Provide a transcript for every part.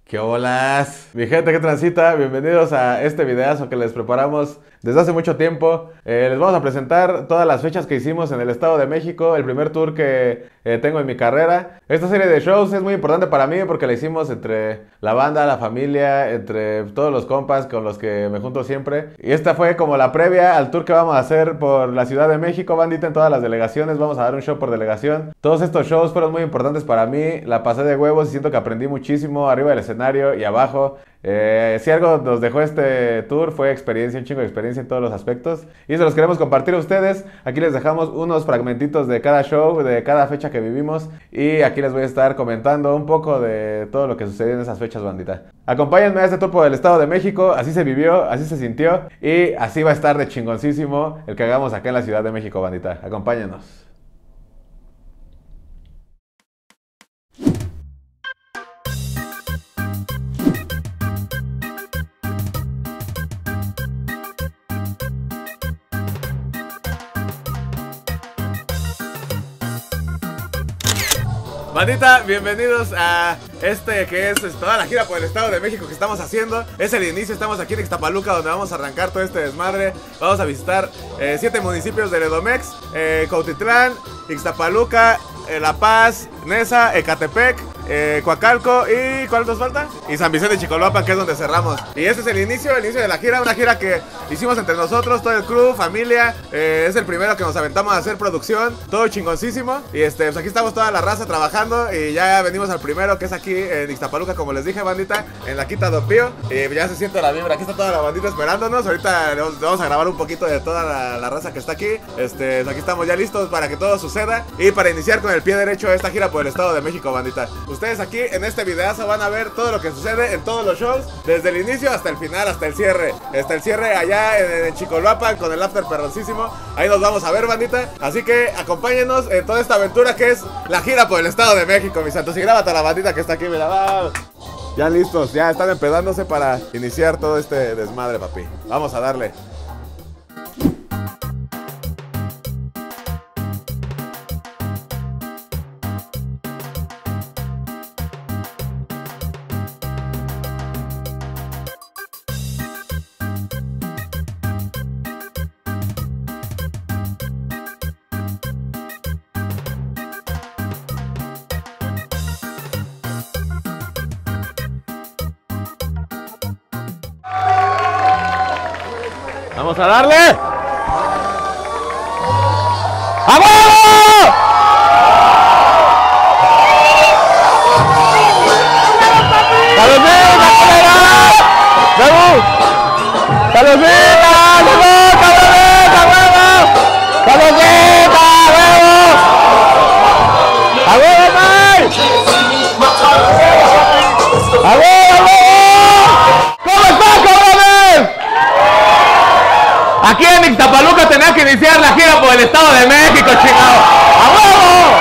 ¿Qué olas? Mi gente que transita, bienvenidos a este videazo que les preparamos desde hace mucho tiempo. Les vamos a presentar todas las fechas que hicimos en el Estado de México, el primer tour que tengo en mi carrera. Esta serie de shows es muy importante para mí porque la hicimos entre la banda, la familia, entre todos los compas con los que me junto siempre. Y esta fue como la previa al tour que vamos a hacer por la Ciudad de México, bandita, en todas las delegaciones. Vamos a dar un show por delegación. Todos estos shows fueron muy importantes para mí, la pasé de huevos y siento que aprendí muchísimo arriba del escenario y abajo. Si algo nos dejó este tour fue experiencia, un chingo de experiencia en todos los aspectos y se los queremos compartir a ustedes. Aquí les dejamos unos fragmentitos de cada show, de cada fecha que vivimos, y aquí les voy a estar comentando un poco de todo lo que sucedió en esas fechas, bandita. Acompáñenme a este tour por el Estado de México. Así se vivió, así se sintió y así va a estar de chingoncísimo el que hagamos acá en la Ciudad de México, bandita. Acompáñenos. Bandita, bienvenidos a este que es toda la gira por el Estado de México que estamos haciendo. Es el inicio, estamos aquí en Ixtapaluca donde vamos a arrancar todo este desmadre. Vamos a visitar 7 municipios del Edomex: Cuautitlán, Ixtapaluca, La Paz, Neza, Ecatepec, Coacalco y ¿cuál nos falta? Y San Vicente de Chicolhuapan, que es donde cerramos. Y este es el inicio de la gira, una gira que hicimos entre nosotros, todo el crew, familia. Es el primero que nos aventamos a hacer producción, todo chingoncísimo. Y pues aquí estamos toda la raza trabajando y ya venimos al primero, que es aquí en Ixtapaluca, como les dije, bandita, en la Quinta do Pío. Y ya se siente la vibra, aquí está toda la bandita esperándonos. Ahorita vamos a grabar un poquito de toda la raza que está aquí. Aquí estamos ya listos para que todo suceda y para iniciar con el pie derecho esta gira por el Estado de México, bandita. Ustedes aquí en este videazo van a ver todo lo que sucede en todos los shows, desde el inicio hasta el final, hasta el cierre. Hasta el cierre allá en Chicolhuapan con el after perroncísimo. Ahí nos vamos a ver, bandita. Así que acompáñenos en toda esta aventura que es la gira por el Estado de México, mis santos. Y grábate a la bandita que está aquí, mira, va. Ya listos, ya están empedándose para iniciar todo este desmadre, papi. Vamos a darle. ¡Vamos a darle! ¡A huevo! ¡Saludcita, culera! ¡Salud! ¡Saludcita! ¡Salud, cabrones! ¡A huevo! ¡Saludcita! ¡A huevo! ¡A huevo, Mike! ¡A huevo! ¿Cómo están, cabrones? Aquí en Ixtapaluca tenía que iniciar la gira por el Estado de México, chingado. ¡A huevo!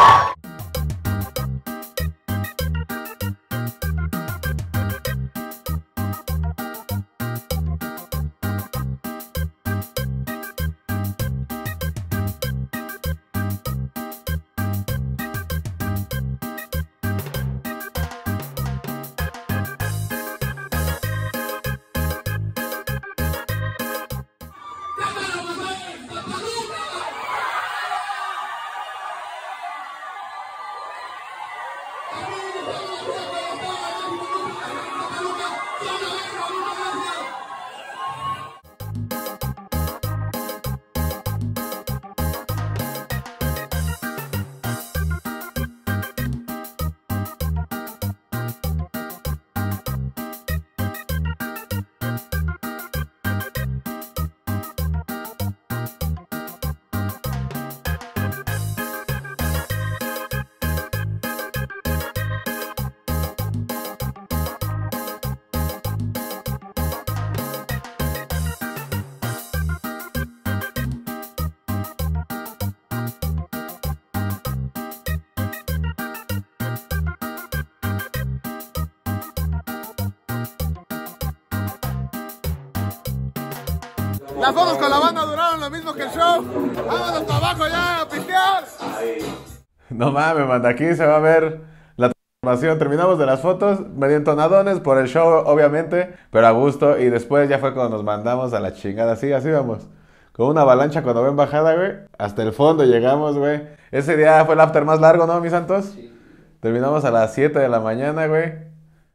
Las fotos con la banda duraron lo mismo que el show. Vámonos para abajo ya a pistear. No mames, manda, aquí se va a ver la Terminamos de las fotos, medio entonadones por el show, obviamente, pero a gusto. Y después ya fue cuando nos mandamos a la chingada. Sí, así vamos. Con una avalancha cuando ven bajada, güey. Hasta el fondo llegamos, güey. Ese día fue el after más largo, ¿no, mis santos? Sí. Terminamos a las 7 de la mañana, güey.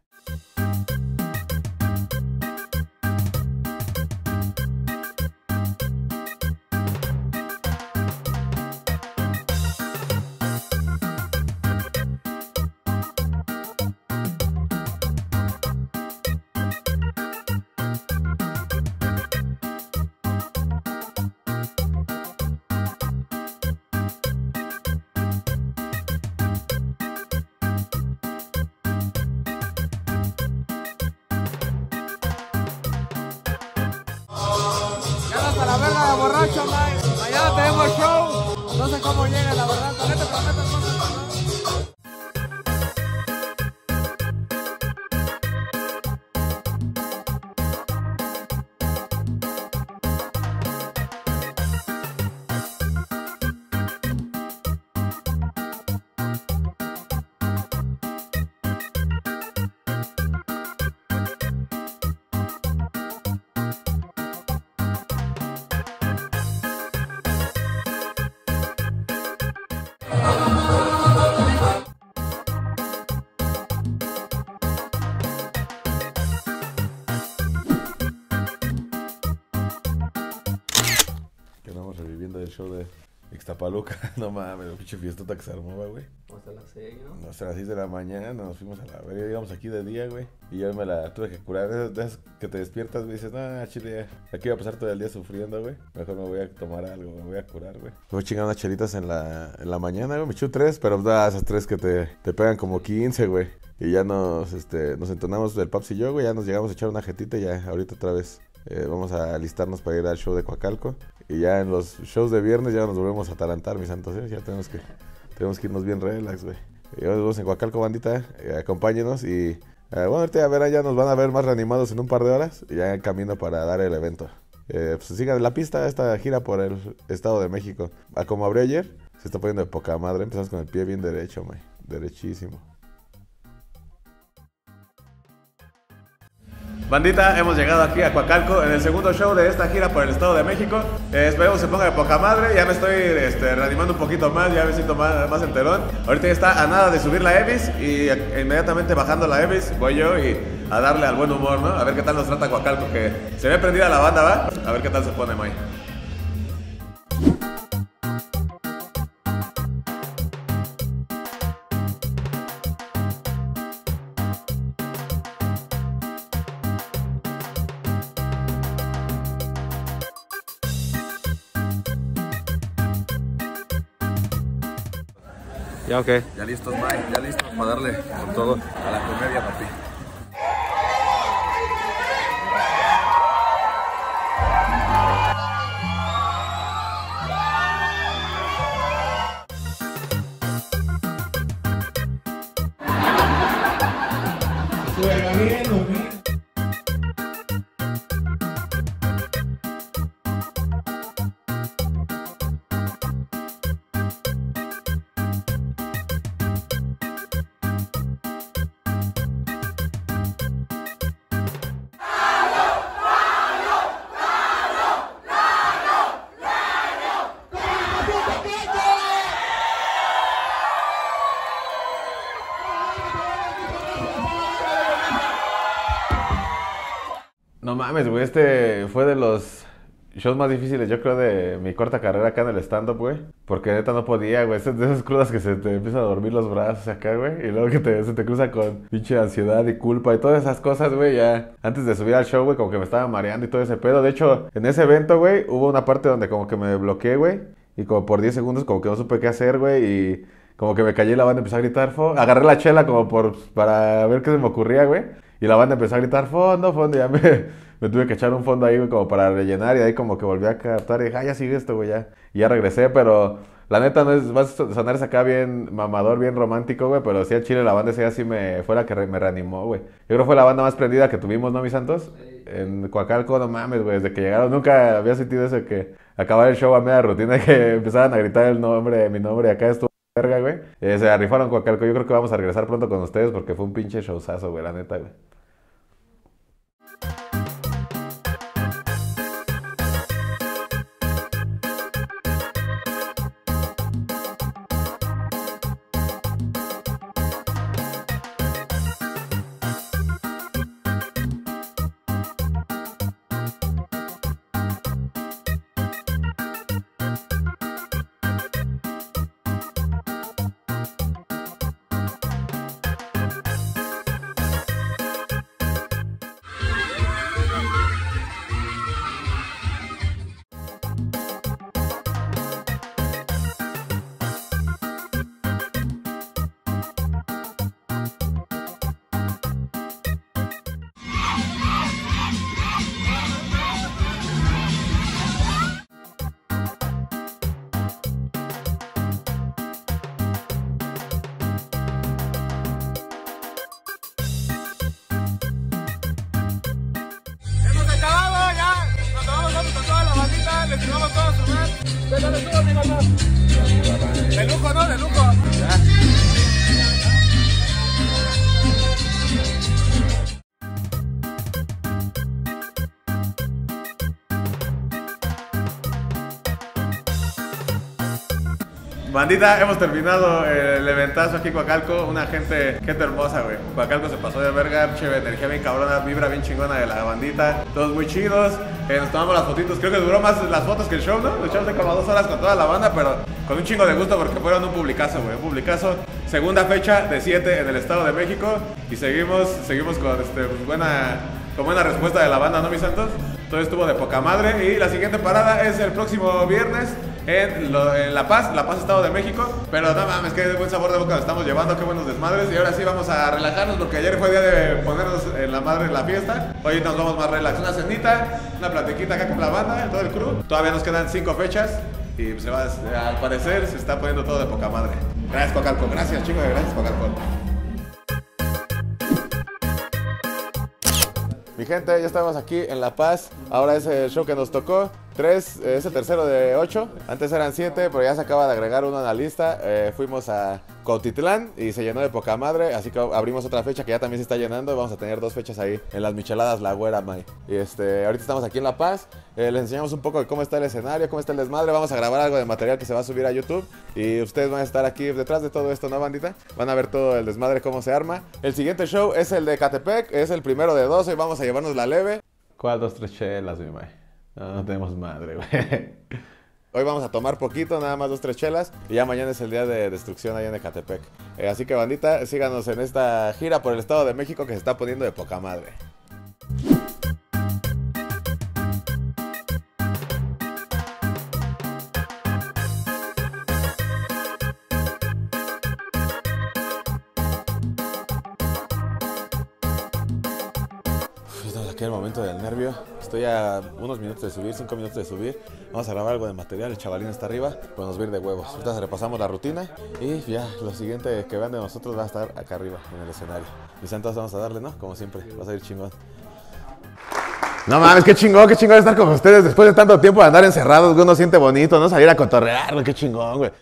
A la verga de borracho, man. Mañana tenemos show. No sé cómo llega, la verdad. Con este prometo cosas. Quedamos reviviendo el show de Ixtapaluca. No mames, la pinche fiestota que se armó, güey. Hasta las 6, ¿no? Hasta las 6 de la mañana nos fuimos a la verga. Llegamos aquí de día, güey. Y yo me la tuve que curar. De esas que te despiertas, güey, y dices, no, chile, aquí voy a pasar todo el día sufriendo, güey. Mejor me voy a tomar algo, me voy a curar, güey. Voy a chingar unas chelitas en la mañana, güey. Me eché 3, pero esas 3 que te pegan como 15, güey. Y ya nos entonamos el Paps y yo, güey. Ya nos llegamos a echar una jetita y ya ahorita otra vez vamos a alistarnos para ir al show de Coacalco. Y ya en los shows de viernes ya nos volvemos a atalantar, mis santos, ¿eh? Ya tenemos que irnos bien relax, güey. Y nos vemos en Coacalco, bandita. Acompáñenos y bueno, ahorita ya nos van a ver más reanimados en un par de horas. Y ya en camino para dar el evento. Pues sigan la pista, esta gira por el Estado de México. Como abrió ayer, se está poniendo de poca madre. Empezamos con el pie bien derecho, güey. Derechísimo. Bandita, hemos llegado aquí a Coacalco en el segundo show de esta gira por el Estado de México. Esperemos se ponga de poca madre. Ya me estoy reanimando un poquito más, ya me siento más enterón. Ahorita ya está a nada de subir la Evis y inmediatamente bajando la Evis voy yo y a darle al buen humor, ¿no? A ver qué tal nos trata Coacalco, que se ve prendida la banda, ¿va? A ver qué tal se pone, May. ¿Ya ok? Ya listos, Mike, ya listos para darle con todo a la comedia, papi. Juega bien, lo bien. No mames, güey, este fue de los shows más difíciles, yo creo, de mi corta carrera acá en el stand-up, güey. Porque neta no podía, güey. Es de esas crudas que se te empiezan a dormir los brazos acá, güey. Y luego que se te cruza con pinche ansiedad y culpa y todas esas cosas, güey. Ya antes de subir al show, güey, como que me estaba mareando y todo ese pedo. De hecho, en ese evento, güey, hubo una parte donde como que me bloqueé, güey. Y como por 10 segundos como que no supe qué hacer, güey. Y como que me callé y la banda empezó a gritar, agarré la chela como para ver qué se me ocurría, güey. Y la banda empezó a gritar, fondo, fondo. Y ya me tuve que echar un fondo ahí, güey, como para rellenar. Y ahí como que volví a captar y dije, ya sigue esto, güey, ya. Y ya regresé, pero la neta no es, va a sonarse acá bien mamador, bien romántico, güey. Pero sí, al chile la banda ese así fue la que me reanimó, güey. Yo creo que fue la banda más prendida que tuvimos, ¿no, mis santos? En Coacalco, no mames, güey, desde que llegaron. Nunca había sentido eso que acabar el show a media rutina y que empezaran a gritar mi nombre acá. Estuvo verga, güey. Se la rifaron Coacalco. Yo creo que vamos a regresar pronto con ustedes porque fue un pinche showzazo, güey, la neta, güey. Le tiramos todo su mar. De lujo, ¿no? De lujo. Bandita, hemos terminado el eventazo aquí en Coacalco. Una gente hermosa, güey. Coacalco se pasó de verga, che, energía bien cabrona, vibra bien chingona de la bandita. Todos muy chidos. Nos tomamos las fotitos. Creo que duró más las fotos que el show, ¿no? El show de como 2 horas con toda la banda, pero con un chingo de gusto porque fueron un publicazo, güey. Un publicazo. Segunda fecha de 7 en el Estado de México. Y seguimos con buena respuesta de la banda, ¿no, mis santos? Todo estuvo de poca madre. Y la siguiente parada es el próximo viernes en La Paz, Estado de México. Pero no mames, qué buen sabor de boca nos estamos llevando, qué buenos desmadres. Y ahora sí vamos a relajarnos porque ayer fue día de ponernos en la madre en la fiesta. Hoy nos vamos más relax, una cenita, una platiquita acá con la banda, todo el crew. Todavía nos quedan 5 fechas y pues al parecer se está poniendo todo de poca madre. Gracias, Coacalco, gracias, chingo de gracias, Coacalco. Mi gente, ya estamos aquí en La Paz. Ahora es el show que nos tocó. 3, es el tercero de 8. Antes eran 7, pero ya se acaba de agregar uno a la lista. Fuimos a Cuautitlán y se llenó de poca madre. Así que abrimos otra fecha que ya también se está llenando. Vamos a tener 2 fechas ahí en las micheladas La Güera, May. Y ahorita estamos aquí en La Paz. Les enseñamos un poco de cómo está el escenario, cómo está el desmadre. Vamos a grabar algo de material que se va a subir a YouTube. Y ustedes van a estar aquí detrás de todo esto, ¿no, bandita? Van a ver todo el desmadre, cómo se arma. El siguiente show es el de Catepec. Es el primero de 2. Hoy vamos a llevarnos la leve. ¿Cuál 2, 3 chelas, mi May? No tenemos madre, güey. Hoy vamos a tomar poquito, nada más 2, 3 chelas. Y ya mañana es el día de destrucción allá en Ecatepec. Así que, bandita, síganos en esta gira por el Estado de México que se está poniendo de poca madre. Estamos aquí en el momento del nervio. Estoy a unos minutos de subir, 5 minutos de subir. Vamos a grabar algo de material. El chavalín está arriba, pues nos va a ir de huevos. Ahorita repasamos la rutina y ya lo siguiente que vean de nosotros va a estar acá arriba en el escenario. Mis santos, vamos a darle, ¿no? Como siempre, va a salir chingón. No mames, qué chingón estar con ustedes después de tanto tiempo de andar encerrados. Uno siente bonito, ¿no? Salir a cotorrear, güey, qué chingón, güey.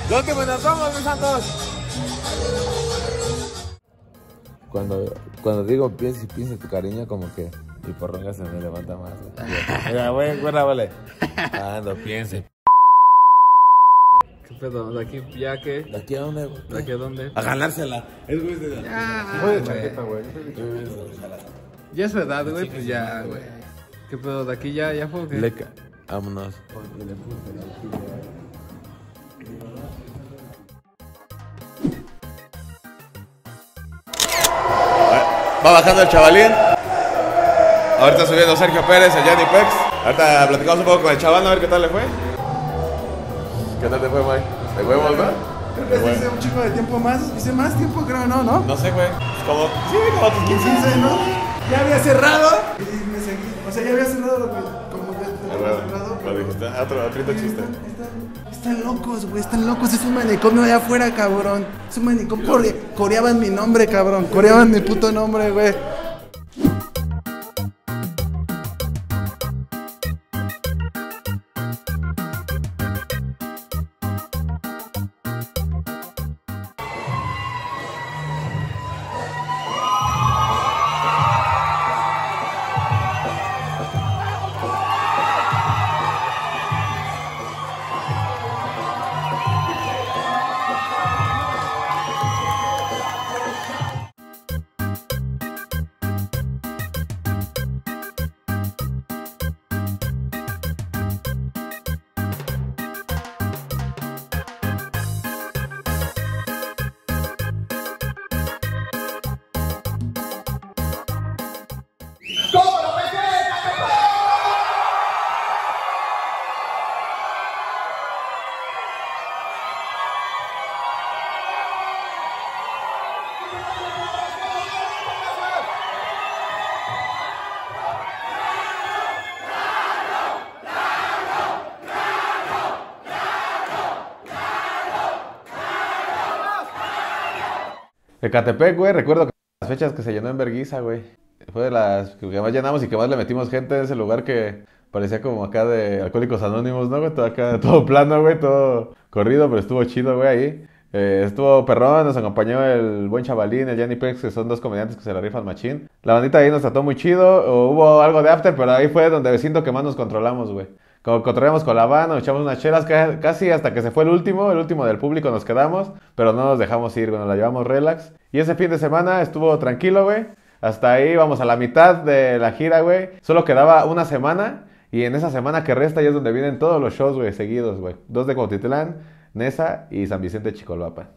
Lo último y nos vamos, mis santos. Cuando digo piensa y piensa tu cariño, como que el porrón ya se me levanta más. Mira, buena, vale. Ando, piense. ¿Qué pedo? ¿De aquí ya qué? ¿De aquí a dónde? ¿De aquí a dónde? A ganársela. Es güey de Güey. Ya es su edad, güey, pues ya, güey. ¿Qué pedo? ¿De aquí ya fue o qué? Leca. Vámonos. Va bajando el chavalín. Ahorita subiendo Sergio Pérez, el Gianni Pex. Ahorita platicamos un poco con el chaval, a ver qué tal le fue. ¿Qué tal te fue, Mike? ¿De huevos, no? Creo que hice un chico de tiempo más. Hice más tiempo, creo, ¿no? No sé, güey. Como, sí, como tus 15 años. 15, ¿no? Ya había cerrado. Y me seguí. O sea, ya había cerrado lo que. Como ya había cerrado. Lo dijiste. Otro chiste. Están locos, güey. Están locos. Es un manicomio allá afuera, cabrón. Es un manicomio. Coreaban mi nombre, cabrón. Coreaban mi puto nombre, güey. Ecatepec, güey, recuerdo que las fechas que se llenó en vergüenza, güey. Fue de las que más llenamos y que más le metimos gente en ese lugar que parecía como acá de Alcohólicos Anónimos, ¿no, güey? Todo acá, todo plano, güey, todo corrido, pero estuvo chido, güey, ahí. Estuvo perrón, nos acompañó el buen chavalín, el Gianni Pex, que son dos comediantes que se la rifan machín. La bandita ahí nos trató muy chido, hubo algo de after, pero ahí fue donde siento que más nos controlamos, güey. Como controlamos con la banda, nos echamos unas chelas casi hasta que se fue el último del público nos quedamos, pero no nos dejamos ir, güey, nos la llevamos relax. Y ese fin de semana estuvo tranquilo, güey. Hasta ahí vamos a la mitad de la gira, güey. Solo quedaba una semana y en esa semana que resta ya es donde vienen todos los shows, güey, seguidos, güey. 2 de Cuautitlán, Nesa y San Vicente Chicolapa.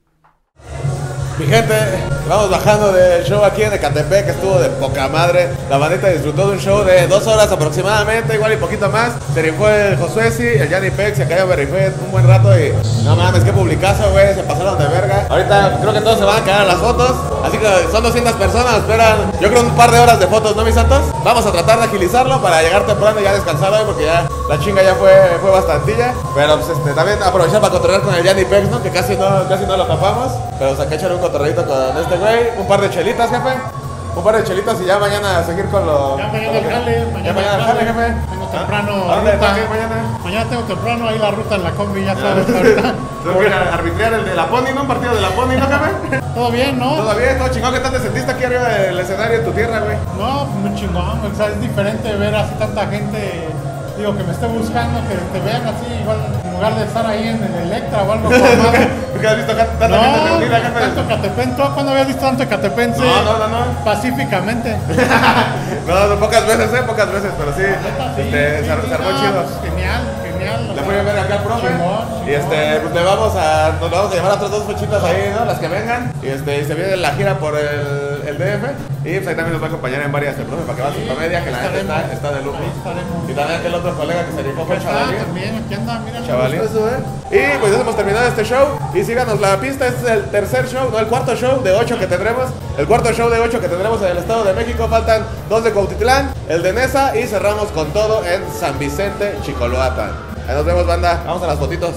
Mi gente, vamos bajando del show aquí en Ecatepec, que estuvo de poca madre. La bandita disfrutó de un show de 2 horas aproximadamente, igual y poquito más. Se rifó el Josué, sí, el Gianni Pex, se cayó, me rifé un buen rato y no mames, qué publicazo, güey, se pasaron de verga. Ahorita creo que todos se van a quedar a las fotos, así que son 200 personas, esperan, yo creo un par de horas de fotos, ¿no, mis santos? Vamos a tratar de agilizarlo para llegar temprano y ya descansar hoy, porque ya la chinga ya fue bastantilla. Pero pues también aprovechar para controlar con el Gianni Pex, ¿no? Que casi no lo tapamos, pero saqué echar un cotorrito con este güey, un par de chelitas, jefe. Un par de chelitas y ya mañana a seguir con lo... Ya mañana el jale, Ya mañana el jale, jefe. Tengo temprano. ¿A dónde ruta. tengo que ir mañana? Mañana tengo temprano ahí la ruta en la combi, ya sabes, ahorita. Tengo que ir a arbitrar el de la Pony, ¿no? Un partido de la Pony, ¿no, jefe? Todo bien, ¿no? Todo bien, todo chingón. ¿Qué tal te sentiste aquí arriba del escenario en tu tierra, güey? No, muy chingón, o sea, es diferente ver así tanta gente, digo, que me esté buscando, que te vean así, igual, en lugar de estar ahí en el Electra o algo formal. ¿Porque has visto tanta gente reunida, jefe? tanto Ecatepec, ¿tú cuándo habías visto tanto Ecatepec? No. Pacíficamente. No, pocas veces, pero sí. Se armó chido. Genial. Le voy a ver acá al profe. Chingón. Y pues nos vamos a llevar a otras 2 fechitas ahí, ¿no? Las que vengan. Y se viene la gira por el DF. Y pues ahí también nos va a acompañar en varias el profe para que vaya a su comedia, que la neta está de lujo. Ahí estaremos. Y también aquel otro colega que se rifó fue Chavalín. También, aquí anda, mira. Chavalín. Y pues ya hemos terminado este show. Y síganos la pista, este es el tercer show, no, el cuarto show de 8 que tendremos. El cuarto show de 8 que tendremos en el Estado de México. Faltan 2 de Cuautitlán, el de Nesa y cerramos con todo en San Vicente, Chicoloapan. Ahí nos vemos, banda. Vamos a las fotitos.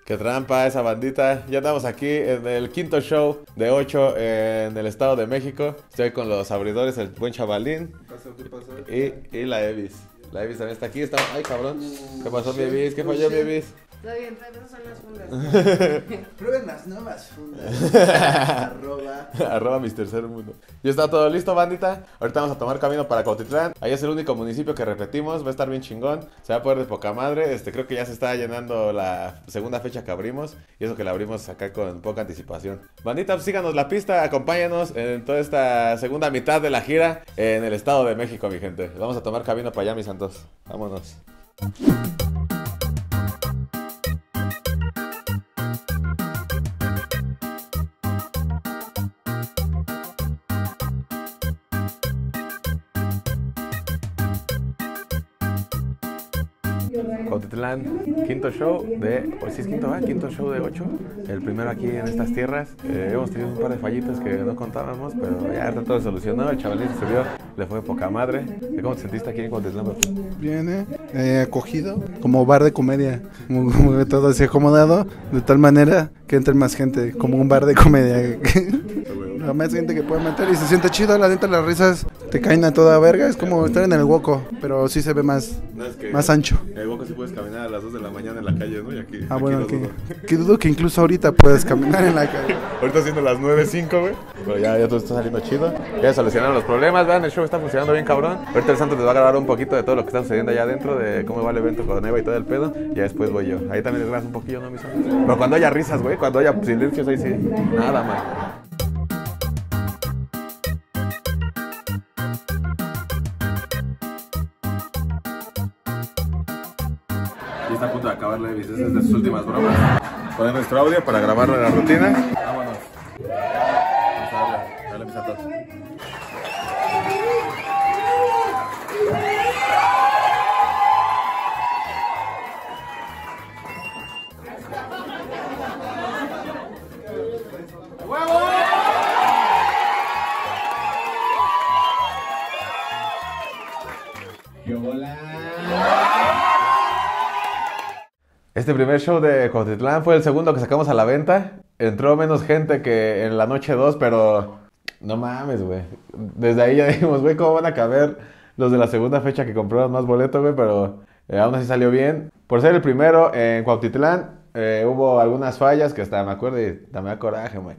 Qué trampa esa bandita. Ya andamos aquí en el quinto show de 8 en el Estado de México. Estoy con los abridores, el buen chavalín. ¿Qué pasó? Y la Evis. La Evis también está aquí. Ay, cabrón. ¿Qué pasó, mi Evis? ¿Qué falló, mi Evis? Está bien, esas son las fundas. Prueben las nuevas fundas. Arroba Mr. Cero Mundo. Ya está todo listo, bandita. Ahorita vamos a tomar camino para Cuautitlán. Ahí es el único municipio que repetimos. Va a estar bien chingón. Se va a poder de poca madre. Creo que ya se está llenando la segunda fecha que abrimos. Y eso que la abrimos acá con poca anticipación. Bandita, pues síganos la pista. Acompáñanos en toda esta segunda mitad de la gira en el Estado de México, mi gente. Vamos a tomar camino para allá, mis santos. Vámonos. Cuautitlán, quinto show de... Pues sí es quinto, ¿verdad? Quinto show de 8. El primero aquí en estas tierras. Hemos tenido un par de fallitas que no contábamos, pero ya está todo solucionado. El chavalín se subió, le fue poca madre. ¿Cómo te sentiste aquí en Cuautitlán? Bien, acogido, como bar de comedia, como todo así acomodado, de tal manera que entre más gente, como un bar de comedia. La más gente que puede meter y se siente chido, la neta las risas te caen a toda verga, es como estar en el Woco, pero sí se ve más ancho. En el Woco sí puedes caminar a las 2 de la mañana en la calle, ¿no? Y aquí, bueno, que dudo que incluso ahorita puedes caminar en la calle. Ahorita siendo las 9:05, güey. Pero ya todo está saliendo chido. Ya solucionaron los problemas, vean, el show está funcionando bien cabrón. Ahorita el Santos les va a grabar un poquito de todo lo que está sucediendo allá adentro, de cómo va el evento con Eva y todo el pedo. Ya después voy yo. Ahí también les grabas un poquillo, ¿no, mis Santos? Pero cuando haya risas, güey, cuando haya silencios, ahí sí. Nada más. Ya está a punto de acabar la Evis, es de sus últimas bromas. Poner nuestro audio para grabarlo en la rutina. Vámonos. Vamos a darle mis a todos. Este primer show de Cuautitlán fue el segundo que sacamos a la venta. Entró menos gente que en la noche 2, pero no mames, güey. Desde ahí ya dijimos, güey, ¿cómo van a caber los de la segunda fecha que compraron más boleto, güey? Pero aún así salió bien. Por ser el primero en Cuautitlán, hubo algunas fallas que hasta me acuerdo y me da coraje, güey.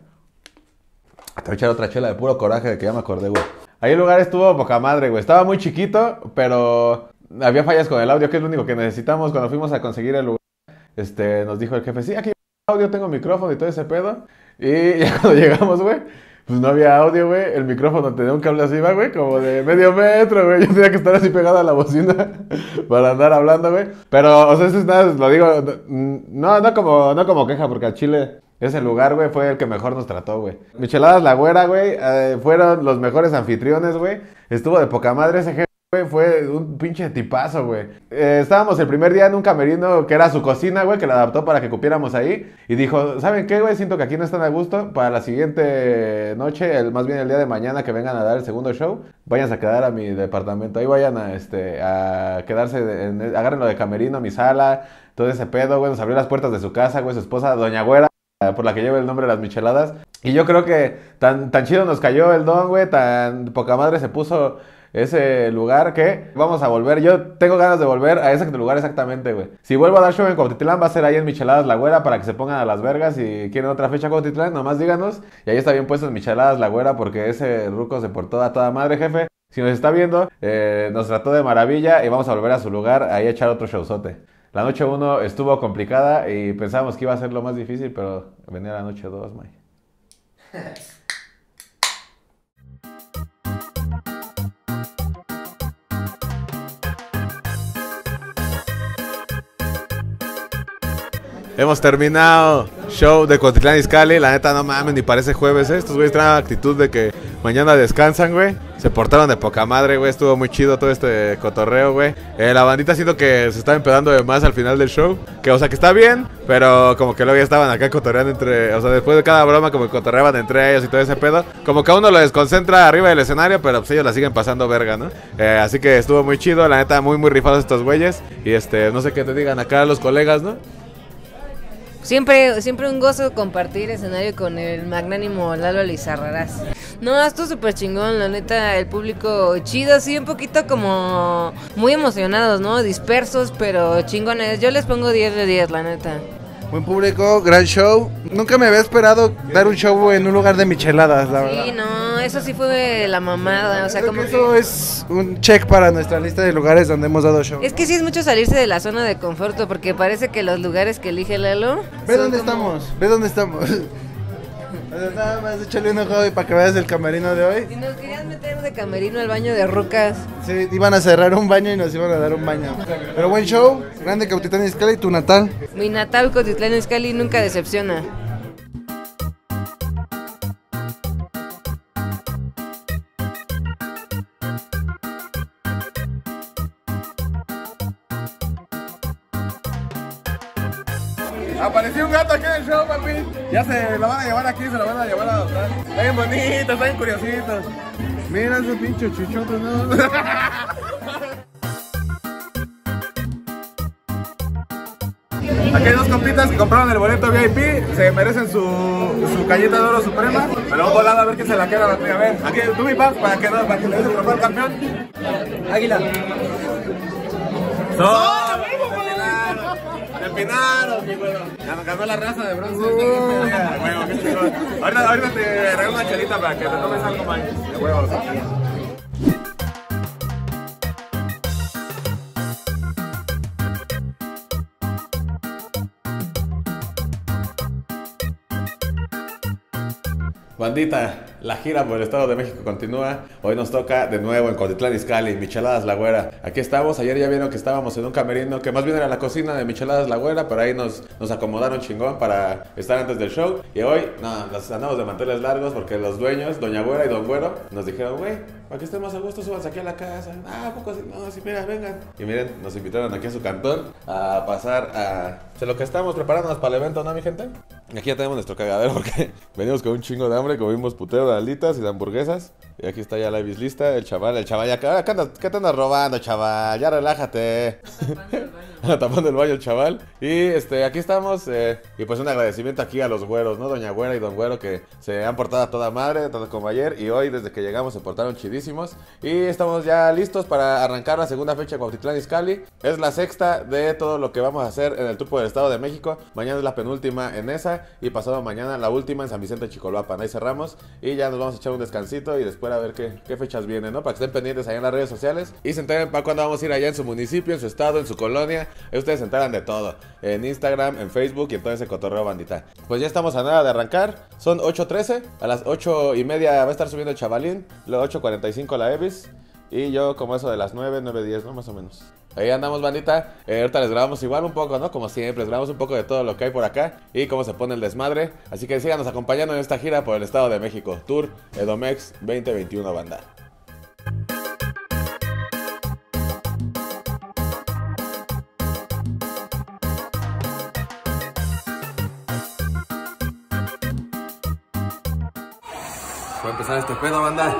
Te voy a echar otra chela de puro coraje de que ya me acordé, güey. Ahí el lugar estuvo poca madre, güey. Estaba muy chiquito, pero había fallas con el audio, que es lo único que necesitamos cuando fuimos a conseguir el lugar. Nos dijo el jefe, sí, aquí hay audio, tengo micrófono y todo ese pedo. Y ya cuando llegamos, güey, pues no había audio, güey. El micrófono tenía un cable así, güey, como de medio metro, güey. Yo tenía que estar así pegado a la bocina para andar hablando, güey. Pero, o sea, eso es nada, lo digo, no como queja, porque al Chile ese lugar, güey, fue el que mejor nos trató, güey. Micheladas La Güera, güey, fueron los mejores anfitriones, güey. Estuvo de poca madre ese jefe. Fue un pinche tipazo, güey. Estábamos el primer día en un camerino que era su cocina, güey, que la adaptó para que cupiéramos ahí. Y dijo, ¿saben qué, güey? Siento que aquí no están a gusto. Para la siguiente noche, más bien el día de mañana que vengan a dar el segundo show, váyanse a quedar a mi departamento. Ahí vayan a quedarse, agárrenlo de camerino, mi sala, todo ese pedo, güey. Nos abrió las puertas de su casa, güey, su esposa, Doña Güera, por la que lleva el nombre de las micheladas. Y yo creo que tan chido nos cayó el don, güey, tan poca madre se puso ese lugar que vamos a volver. Yo tengo ganas de volver a ese lugar exactamente, güey. Si vuelvo a dar show en Cuautitlán va a ser ahí en Micheladas La Güera para que se pongan a las vergas. Si quieren otra fecha Cuautitlán, nomás díganos. Y ahí está bien puesto en Micheladas La Güera porque ese ruco se portó a toda madre, jefe. Si nos está viendo, nos trató de maravilla y vamos a volver a su lugar ahí a echar otro showzote. La noche 1 estuvo complicada y pensábamos que iba a ser lo más difícil, pero venía la noche 2, May. Hemos terminado show de Cuautitlán Izcalli. La neta, no mames, ni parece jueves, ¿eh? Estos güeyes traen actitud de que mañana descansan, güey. Se portaron de poca madre, güey. Estuvo muy chido todo este cotorreo, güey. La bandita siento que se estaba empedando de más al final del show. Que, o sea, que está bien, pero como que luego ya estaban acá cotorreando entre... O sea, después de cada broma como que cotorreaban entre ellos y todo ese pedo. Como que a uno lo desconcentra arriba del escenario, pero pues ellos la siguen pasando verga, ¿no? Así que estuvo muy chido, la neta, muy rifados estos güeyes. Y no sé qué te digan acá los colegas, ¿no? Siempre un gozo compartir escenario con el magnánimo Lalo Lizarrarás. No, esto súper chingón, la neta, el público chido, así un poquito como muy emocionados, ¿no? Dispersos, pero chingones. Yo les pongo 10 de 10, la neta. Buen público, gran show. Nunca me había esperado dar un show en un lugar de micheladas, la verdad. Sí, no, eso sí fue la mamada, o sea, Creo como que eso es un check para nuestra lista de lugares donde hemos dado show. Es que sí es mucho salirse de la zona de confort, porque parece que los lugares que elige Lalo... Ve son dónde como- estamos, ve dónde estamos. Nada más échale un ojo para que veas el camerino de hoy. Si nos querían meter de camerino al baño de rucas. Sí, iban a cerrar un baño y nos iban a dar un baño. Pero buen show, grande Cautitlán Izcalli, tu natal. Mi natal Cotitlán Izcalli nunca decepciona. Apareció un gato aquí en el show, papi. Ya se lo van a llevar aquí, se lo van a llevar a adoptar. Está bien bonito, está bien curiositos. Mira esos pinches chuchotes, ¿no? Aquí hay dos compitas que compraron el boleto VIP, se merecen su galleta de oro suprema. Pero vamos volando a ver quién se la queda, papi. A ver, aquí tú mi paps para que le des el trofeo al campeón. Águila. ¡Se empinaron, mi güero! Ganó la raza de bronce. Huevo, qué chingón. Ahorita te regalo una chelita para que te tomes algo más. De huevos. Bandita, la gira por el Estado de México continúa. Hoy nos toca de nuevo en Cotitlán Izcalli, Micheladas La Güera. Aquí estamos, ayer ya vieron que estábamos en un camerino que más bien era la cocina de Micheladas La Güera, pero ahí nos acomodaron chingón para estar antes del show. Y hoy, no, nos andamos de manteles largos porque los dueños, Doña Güera y Don Güero, nos dijeron, güey, para que estén más a gusto, súbanse aquí a la casa. Ah, ¿a poco así? No, sí, mira, vengan. Y miren, nos invitaron aquí a su cantón a pasar a... de lo que estamos preparándonos para el evento, ¿no, mi gente? Aquí ya tenemos nuestro cagadero porque venimos con un chingo de hambre, comimos putero de alitas y de hamburguesas. Y aquí está ya la lista, el chaval ya... ¿Qué te andas robando, chaval? Ya relájate. Tapando el baño el chaval. Y aquí estamos. Y pues un agradecimiento aquí a los güeros, ¿no? Doña Güera y Don Güero que se han portado a toda madre, tanto como ayer. Y hoy desde que llegamos se portaron chidísimos. Y estamos ya listos para arrancar la segunda fecha de Cuautitlán Izcalli. Es la sexta de todo lo que vamos a hacer en el Tour por el Estado de México. Mañana es la penúltima en esa. Y pasado mañana la última en San Vicente Chicolhuapan. Ahí cerramos. Y ya nos vamos a echar un descansito y después a ver qué fechas vienen, ¿no? Para que estén pendientes ahí en las redes sociales. Y se enteren para cuando vamos a ir allá en su municipio, en su estado, en su colonia. Ustedes se enteran de todo. En Instagram, en Facebook y en todo ese cotorreo, bandita. Pues ya estamos a nada de arrancar. Son 8:13. A las 8:30 va a estar subiendo el chavalín. Luego 8:45 la Evis. Y yo como eso de las 9:10, ¿no? Más o menos. Ahí andamos, bandita. Ahorita les grabamos igual un poco, ¿no? Como siempre, les grabamos un poco de todo lo que hay por acá y cómo se pone el desmadre. Así que síganos acompañando en esta gira por el Estado de México. Tour Edomex 2021, banda. Va a empezar este pedo, banda.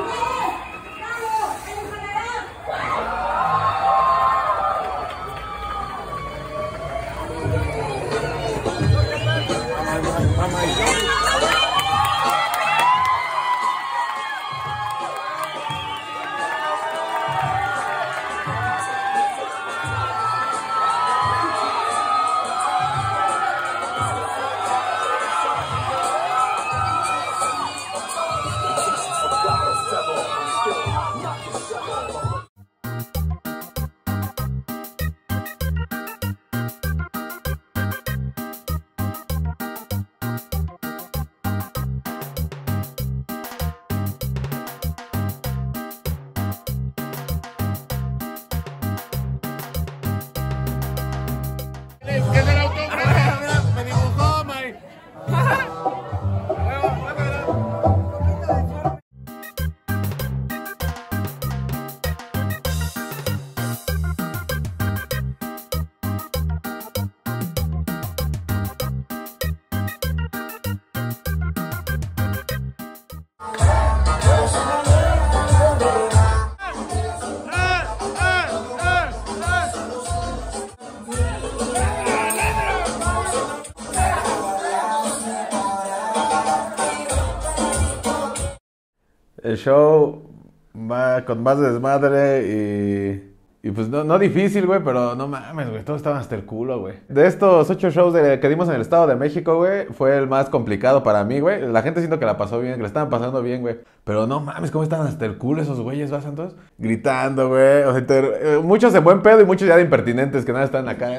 el show va con más desmadre y pues no difícil, güey, pero no mames, güey, todos estaban hasta el culo, güey. De estos 8 shows que dimos en el Estado de México, güey, fue el más complicado para mí, güey. La gente siento que la pasó bien, que la estaban pasando bien, güey. Pero no mames, cómo estaban hasta el culo esos güeyes, ¿vas, Santos? Gritando, güey. O sea, muchos en buen pedo y muchos ya de impertinentes que nada están acá.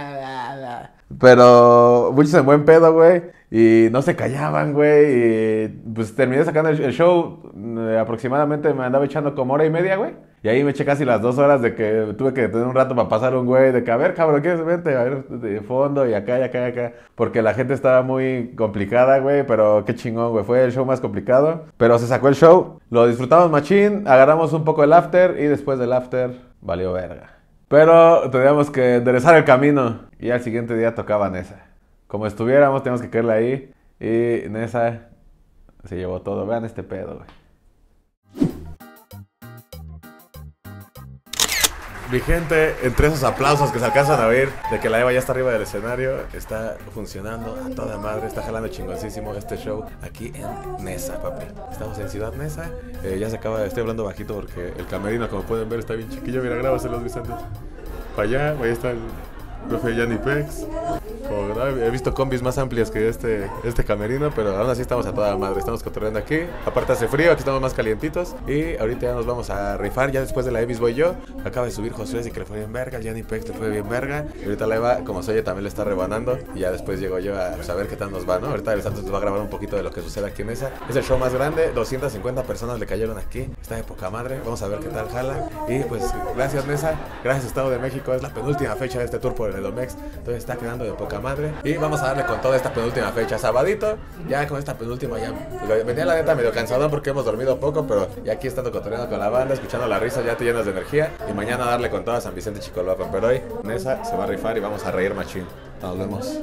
Pero muchos en buen pedo, güey. Y no se callaban, güey. Y pues terminé sacando el show. Aproximadamente me andaba echando como hora y media, güey. Y ahí me eché casi las 2 horas de que tuve que tener un rato para pasar un güey. De que, a ver, cabrón, ¿quieres vente? A ver, de fondo y acá, y acá, y acá. Porque la gente estaba muy complicada, güey. Pero qué chingón, güey. Fue el show más complicado. Pero se sacó el show. Lo disfrutamos machín. Agarramos un poco el after. Y después del after, valió verga. Pero teníamos que enderezar el camino. Y al siguiente día tocaba Nesa. Como estuviéramos, teníamos que caerle ahí. Y Nesa se llevó todo. Vean este pedo, güey. Mi gente, entre esos aplausos que se alcanzan a oír de que la Eva ya está arriba del escenario, está funcionando a toda madre, está jalando chingoncísimo este show aquí en Nesa, papi. Estamos en Ciudad Nesa, ya se acaba, estoy hablando bajito porque el camerino, como pueden ver, está bien chiquillo. Mira, grábaselos, Vicente. Para allá, ahí está el profe Yanni Pex. He visto combis más amplias que este camerino, pero aún así estamos a toda madre. Estamos cotorreando aquí. Aparte hace frío, aquí estamos más calientitos. Y ahorita ya nos vamos a rifar. Ya después de la Evis voy yo. Acaba de subir Josué y que le fue bien verga. El Yanni Pex le fue bien verga. Y ahorita la Eva, como se oye, también le está rebanando. Y ya después llego yo a saber qué tal nos va, ¿no? Ahorita el Santos nos va a grabar un poquito de lo que sucede aquí en esa. Es el show más grande. 250 personas le cayeron aquí. Está de poca madre. Vamos a ver qué tal jala. Y pues gracias, Nesa. Gracias, Estado de México. Es la penúltima fecha de este tour por el Edomex. Entonces está quedando de poca madre. Y vamos a darle con toda esta penúltima fecha. Sabadito, ya con esta penúltima ya venía la neta medio cansadón porque hemos dormido poco, pero ya aquí estando cotorreando con la banda, escuchando la risa, ya te llenas de energía. Y mañana darle con toda San Vicente Chicolapa. Pero hoy Nesa se va a rifar y vamos a reír machín. Nos vemos.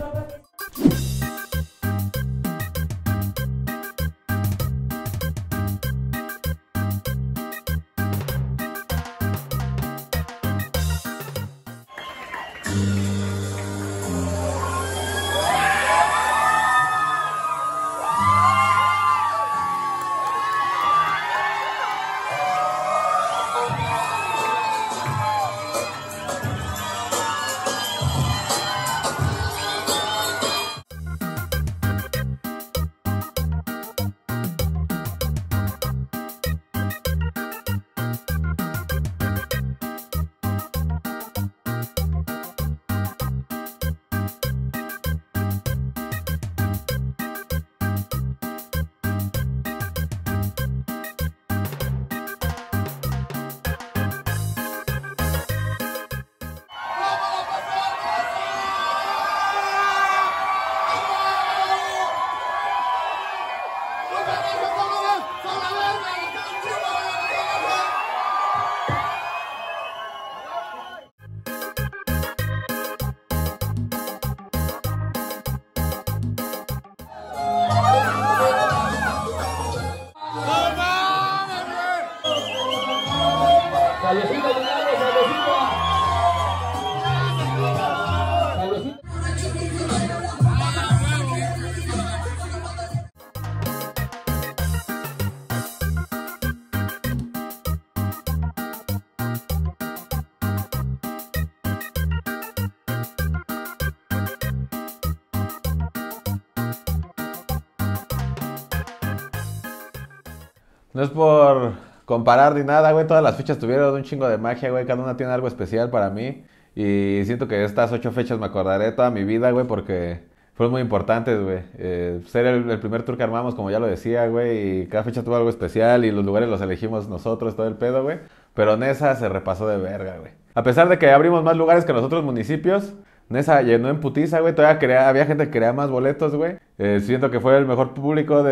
No es por comparar ni nada, güey. Todas las fechas tuvieron un chingo de magia, güey. Cada una tiene algo especial para mí. Y siento que estas 8 fechas me acordaré toda mi vida, güey, porque fueron muy importantes, güey. Ser el primer tour que armamos, como ya lo decía, güey. Y cada fecha tuvo algo especial y los lugares los elegimos nosotros, todo el pedo, güey. Pero Nesa se repasó de verga, güey. A pesar de que abrimos más lugares que los otros municipios, Nesa llenó en putiza, güey. Todavía había gente que quería más boletos, güey. Siento que fue el mejor público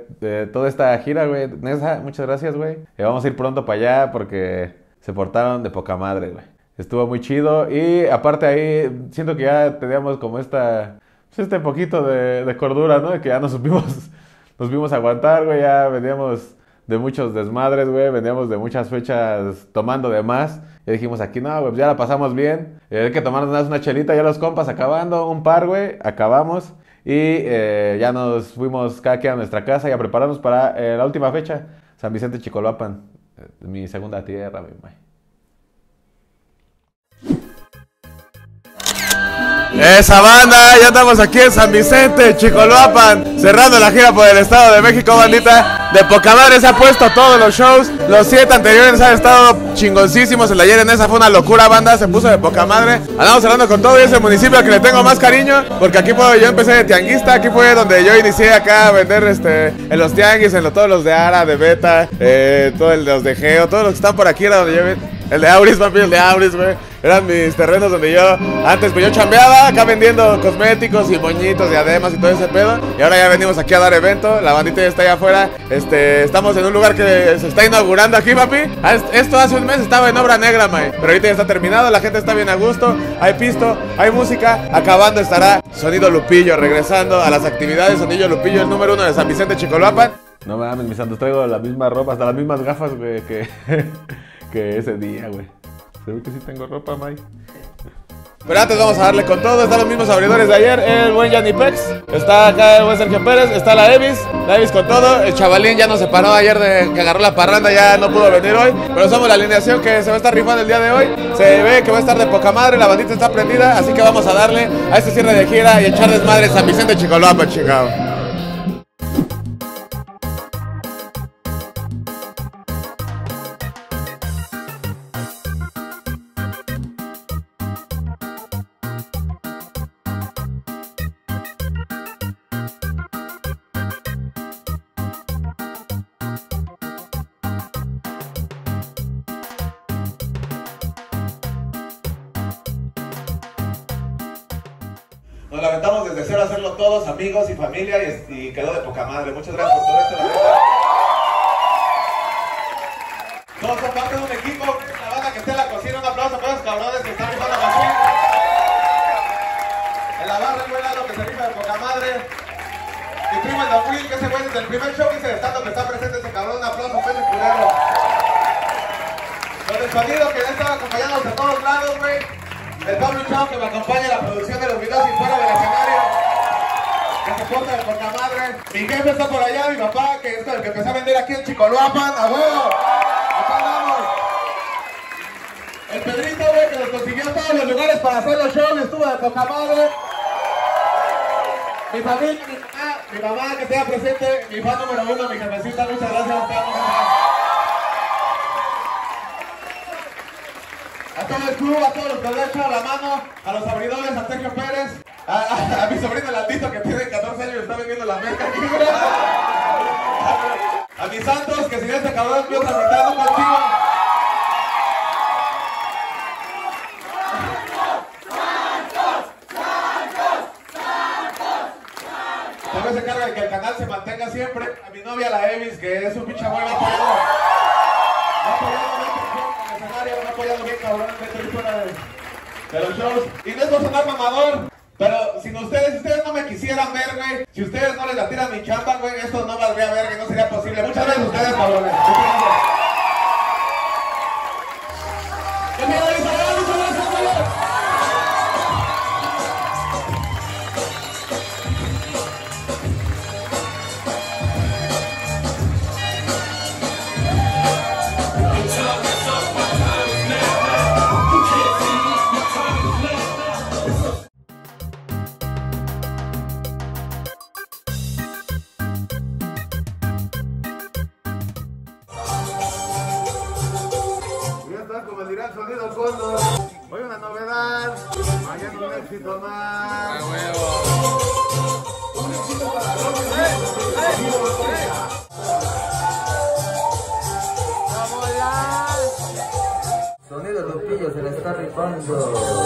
de toda esta gira, güey. Nesa, muchas gracias, güey. Vamos a ir pronto para allá porque se portaron de poca madre, güey. Estuvo muy chido. Y aparte ahí, siento que ya teníamos como este poquito de cordura, ¿no? De que ya nos vimos aguantar, güey. Ya veníamos de muchos desmadres, güey. Veníamos de muchas fechas tomando de más. Y dijimos aquí, no, güey, pues ya la pasamos bien. Hay que tomarnos una chelita. Ya los compas acabando, un par, güey. Acabamos. Y ya nos fuimos cada quien a nuestra casa y a prepararnos para la última fecha. San Vicente Chicoloapan, mi segunda tierra, mi mae. Esa banda, ya estamos aquí en San Vicente, Chicoloapan, cerrando la gira por el Estado de México, bandita. De poca madre se ha puesto todos los shows. Los 7 anteriores han estado chingoncísimos. El de ayer en esa fue una locura, banda, se puso de poca madre. Andamos hablando con todo y ese municipio al que le tengo más cariño, porque aquí yo empecé de tianguista, aquí fue donde yo inicié acá a vender en los tianguis, todos los de Ara, de Beta, todos los de Geo, todos los que están por aquí era donde yo... El de Auris, papi, el de Auris, güey. Eran mis terrenos donde yo antes pues yo chambeaba acá vendiendo cosméticos y moñitos, diademas y todo ese pedo. Y ahora ya venimos aquí a dar evento. La bandita ya está allá afuera. Estamos en un lugar que se está inaugurando aquí, papi. Esto hace un mes estaba en obra negra, mae. Pero ahorita ya está terminado, la gente está bien a gusto. Hay pisto, hay música. Acabando estará Sonido Lupillo, regresando a las actividades. Sonido Lupillo, el número 1 de San Vicente Chicoloapan. No mames, mis santos, traigo la misma ropa, hasta las mismas gafas, güey, que ese día, güey. Se ve que sí tengo ropa, Mike. Pero antes vamos a darle con todo. Están los mismos abridores de ayer. El buen Yanni Pex. Está acá el buen Sergio Pérez. Está la Evis con todo. El chavalín ya no se paró ayer de que agarró la parranda. Ya no pudo venir hoy. Pero somos la alineación que se va a estar rifando el día de hoy. Se ve que va a estar de poca madre. La bandita está prendida. Así que vamos a darle a este cierre de gira y echar desmadre en San Vicente Chicoloapan, chingado. Nos lamentamos desde cero hacerlo todos, amigos y familia, y quedó de poca madre. Muchas gracias por todo esto, la neta. Todos son parte de un equipo. La banda que esté en la cocina, un aplauso para los cabrones que están rifando la cocina. En la barra, el buen Lalo que se rifa de poca madre. Mi primo el Don Will, que ese güey desde el primer show que hice de stand-up que está presente ese cabrón. Un aplauso para ese culero. Los del sonido que ya están acompañándonos de todos lados, güey. El Pablo Chao que me acompaña en la producción de los videos y fuera del escenario. Que se porta de poca madre. Mi jefe está por allá, mi papá, que es el que empezó a vender aquí en Chicoloapan. ¡A huevo! Acá andamos. El Pedrito, güey, que nos consiguió todos los lugares para hacer los shows, estuvo de poca madre. Mi familia, mi mamá que sea presente, mi fan número 1, mi jefecita, muchas gracias. A todo el club, a todos los que le han echado la mano, a los abridores, a Sergio Pérez, a mi sobrino Landito que tiene 14 años y está vendiendo la merca aquí, a mis santos que si este cabrón mío transmitiendo contigo. También se encarga de que el canal se mantenga siempre. A mi novia la Evis, que es un pinche amor, va apoyando. Va apoyando bien cabrón, fuera de los shows. Y no es por sonar mamador, pero sin ustedes no me quisieran ver, güey. Si ustedes no les la tiran mi chamba, güey, esto no valdría verga, no sería posible. Muchas gracias a ustedes, cabrones. Muchas gracias. Como dirá el sonido Cóndor, hoy una novedad, mañana un éxito más. Un éxito para Sonido Lupillo se la está rifando.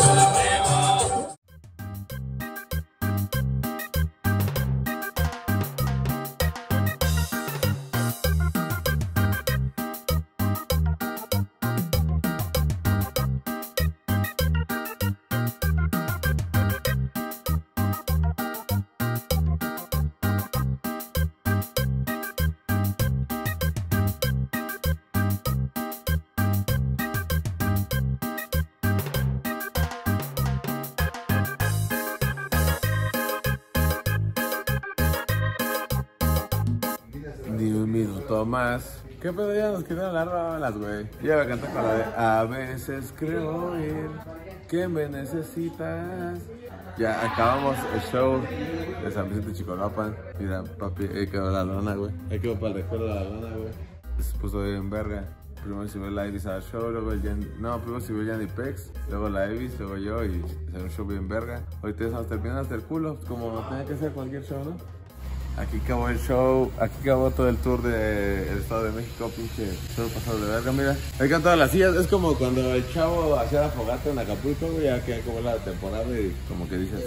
Ni un minuto más ¿Qué pedo? Ya nos quedaron las rolas, güey. Ya voy a cantar con la de A veces creo oír que me necesitas. Ya acabamos el show de San Vicente Chicolapan. Mira, papi, ahí quedó la lona, güey. Ahí quedó para el recuerdo de la lona, güey. Se puso bien verga. Primero subió la Ibis al show, luego el Jan... No, primero subió Jan y Pex, luego la Ibis, luego yo y se un show bien verga. Ahorita estamos terminando hasta el culo, como tenía que ser cualquier show, ¿no? Aquí acabó el show, aquí acabó todo el tour del Estado de México, pinche show pasado de verga, mira. Ahí están todas las sillas, es como cuando el chavo hacía la fogata en Acapulco, güey, ya que acabó la temporada y como que dices...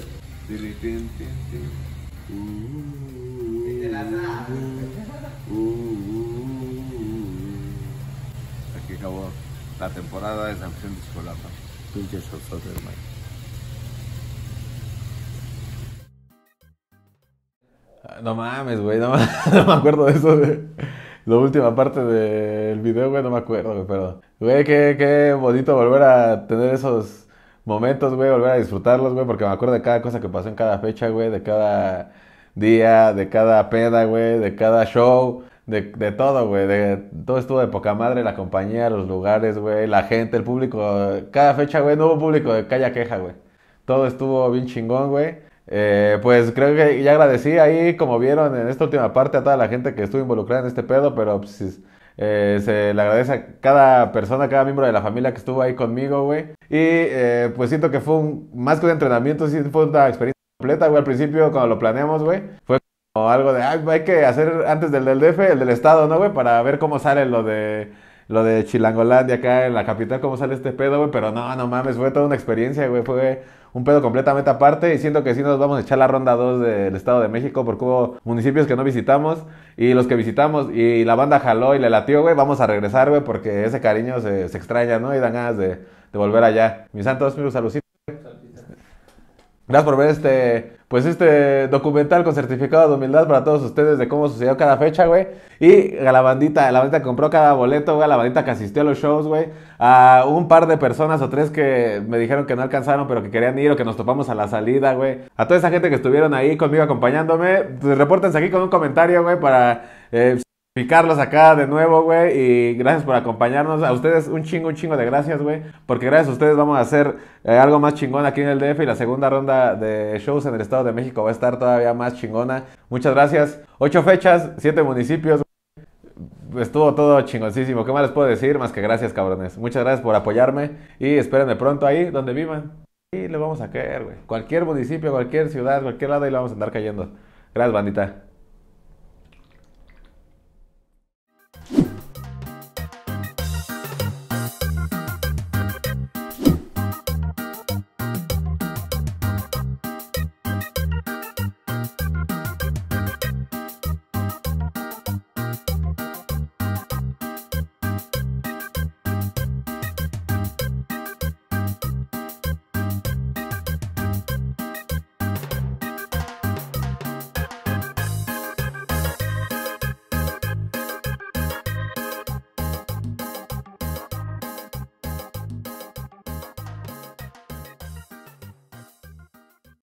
Aquí acabó la temporada de San Vicente Chicolapan. Pinche show, hermano. No mames, güey, no me acuerdo de eso, de la última parte del video, güey, no me acuerdo, güey, pero... Güey, qué bonito volver a tener esos momentos, güey, volver a disfrutarlos, güey, porque me acuerdo de cada cosa que pasó en cada fecha, güey, de cada día, de cada peda, güey, de cada show, de todo, güey, todo estuvo de poca madre, la compañía, los lugares, güey, la gente, el público, cada fecha, güey, no hubo público de calla queja, güey. Todo estuvo bien chingón, güey. Pues creo que ya agradecí ahí, como vieron en esta última parte, a toda la gente que estuvo involucrada en este pedo, pero pues, se le agradece a cada persona, a cada miembro de la familia que estuvo ahí conmigo, güey. Y pues siento que fue más que un entrenamiento, sí fue una experiencia completa, güey. Al principio, cuando lo planeamos, güey, fue como algo de, ay, hay que hacer antes del DF, el del estado, ¿no, güey? Para ver cómo sale lo de Chilangolandia acá en la capital, cómo sale este pedo, güey. Pero no mames, fue toda una experiencia, güey. Fue un pedo completamente aparte y siento que sí nos vamos a echar la ronda 2 del Estado de México porque hubo municipios que no visitamos y los que visitamos y la banda jaló y le latió, güey, vamos a regresar, güey, porque ese cariño se extraña, ¿no? Y dan ganas de volver allá. Mis santos, mis saluditos. Gracias por ver este documental con certificado de humildad para todos ustedes de cómo sucedió cada fecha, güey. Y a la bandita que compró cada boleto, güey, a la bandita que asistió a los shows, güey. A un par de personas o tres que me dijeron que no alcanzaron, pero que querían ir o que nos topamos a la salida, güey. A toda esa gente que estuvieron ahí conmigo acompañándome, pues repórtense aquí con un comentario, güey, para... picarlos acá de nuevo, güey, y gracias por acompañarnos. A ustedes un chingo de gracias, güey, porque gracias a ustedes vamos a hacer algo más chingón aquí en el DF y la segunda ronda de shows en el Estado de México va a estar todavía más chingona. Muchas gracias. 8 fechas, 7 municipios. Estuvo todo chingoncísimo. ¿Qué más les puedo decir? Más que gracias, cabrones. Muchas gracias por apoyarme y espérenme pronto ahí donde vivan. Y le vamos a caer, güey. Cualquier municipio, cualquier ciudad, cualquier lado, ahí le vamos a andar cayendo. Gracias, bandita.